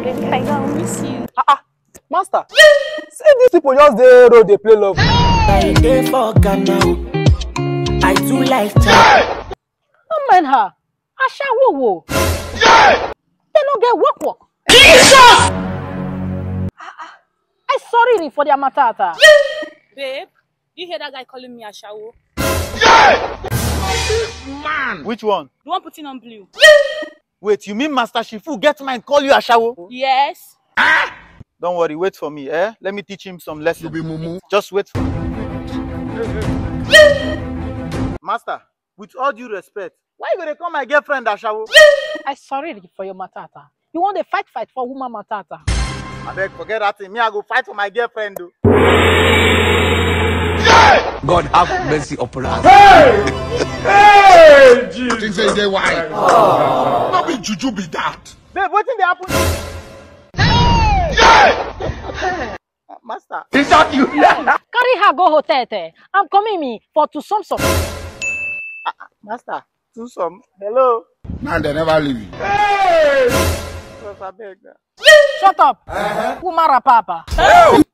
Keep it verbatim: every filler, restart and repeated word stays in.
I don't miss you. Ah, ah. Master, see these people just dey road they play love. I dey for Ghana. I do like that. Don't mind her. Asha wo wo. Yeah! They don't get work work. Jesus! I sorry for their matata. Babe, you hear that guy calling me Ashawo? Yeah! Man! Which one? The one putting on blue. Wait, you mean Master Shifu get mine call you Ashawo? Yes. Ah! Don't worry, wait for me, eh? Let me teach him some lessons. You be mumu. Just wait for me. Master, with all due respect, why you gonna call my girlfriend Ashawo? I sorry for your matata. You want to fight fight for woman matata. I beg, forget that thing. Me, I go fight for my girlfriend, though. Yeah! God have mercy upon us. Hey! Hey! Jesus! Things say they why? Not be juju be that. Babe, what thing they happen? Yeah! Uh, Master. Is that you? Carry her go hotel. Te. I'm coming me for to some some. Uh, Master, do some. Hello. Man, they never leave you. Hey! I beg. Shut up. Uh-huh. Woman papa.